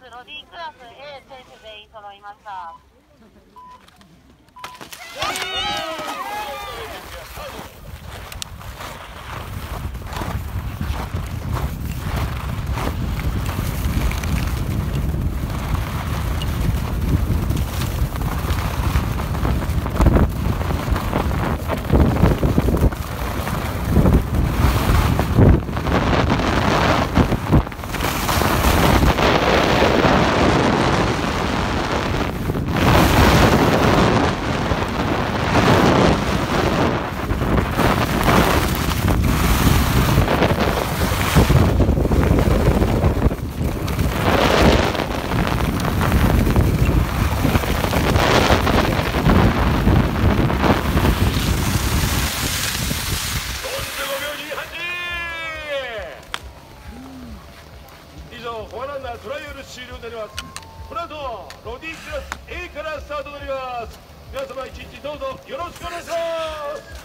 ロディクラス A 選手全員揃いました。 フォアランナートライアル終了になります。この後ロディクラス A からスタートになります。皆様一日どうぞよろしくお願いします。